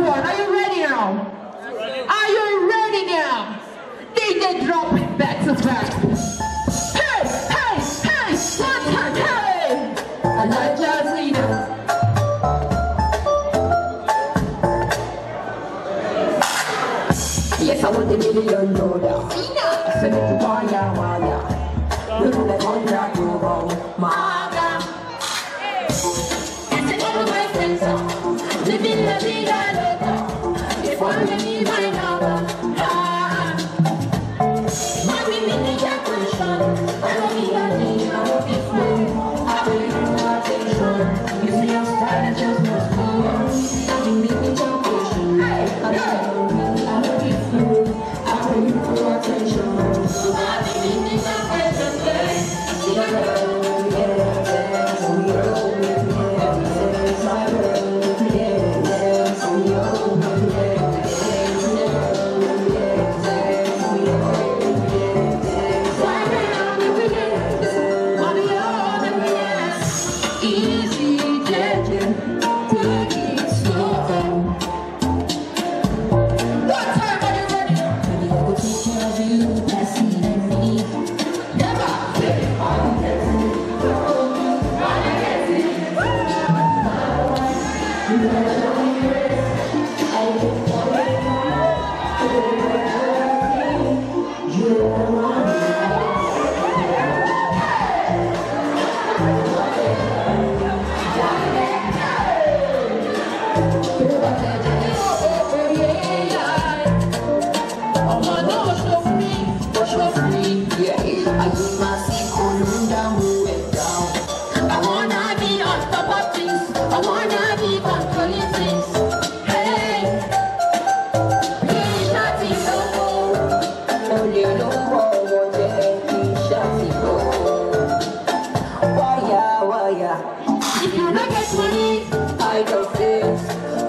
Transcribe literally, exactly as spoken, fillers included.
everyone, are you ready now? Are you ready now? D J drop it back to back. Hey, hey, hey, one time, hey! I like Jazina. Yes, I want the million dollar. I said it to Waya Waya. Look like one that you wrong, Maga. I said all my friends are living la vida loca. If one of me my number, ah. My women need attention. I don't need attention. I don't be fooled. I will need attention. You see your style is just not cool. I don't need your attention. I don't need if you don't get money, I don't feel.